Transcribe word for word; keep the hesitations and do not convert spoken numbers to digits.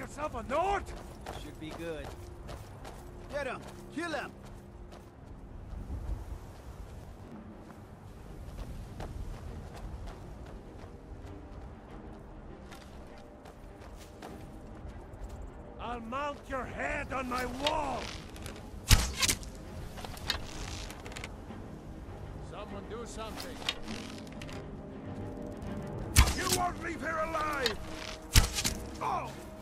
yourself a note? Should be good. Get him! Kill him! I'll mount your head on my wall! Someone do something. You won't leave here alive! Oh!